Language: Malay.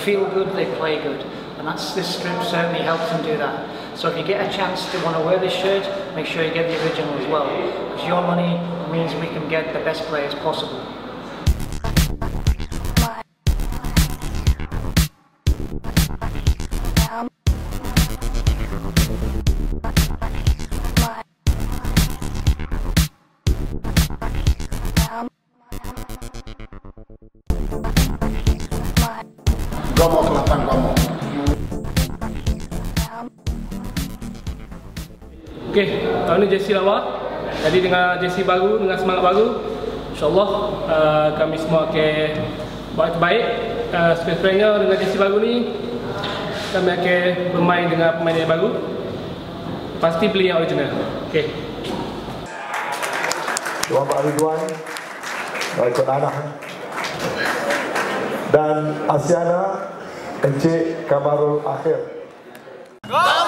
feel good, they play good. And this strip certainly helps them do that. So if you get a chance to want to wear this shirt, make sure you get the original as well. Because your money means we can get the best players possible. Gomo Kelantan Gomo. Okey, tahun ni jersey lawa. Jadi dengan jersey baru, dengan semangat baru, InsyaAllah kami semua akan buat terbaik. Sekurang-kurangnya dengan jersey baru ni, kami akan bermain dengan pemain yang baru. Pasti beli yang original. Okey. Tuan Pak Ridwan, ikut anak. Dan Asiana, Encik Kamarul Akhir.